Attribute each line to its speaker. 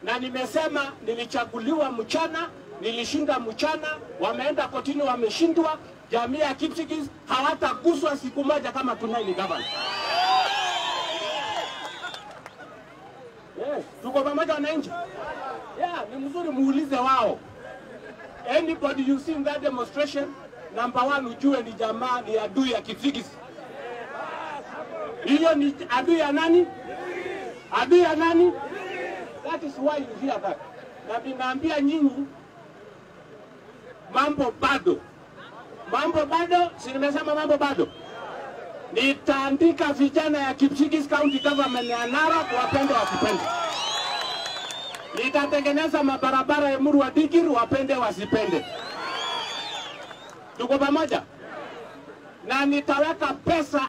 Speaker 1: Na nimesema nilichaguliwa mchana, nilishinda mchana, wameenda kotini wameshindwa, jamii ya Kipsigis hawataguswa siku moja kama Tunai ni gavana. Yes, tuko pamoja wananchi. Yeah, ni mzuri muulize wao. Anybody you see in that demonstration, number one ujue ni jamaa ni adui ya Kipsigis. Hiyo ni adui ya nani? Adui ya nani? That is why you hear that. Na ninaambia nyinyi mambo bado. Mambo bado, si nimesema mambo bado. Nitaandika vijana ya Kipsigis County Government ya Narok wapende wasipende. Nitatengeneza mabarabara ya Muru wa Dikir wapende wasipende. Tuko pamoja? Na nitaweka pesa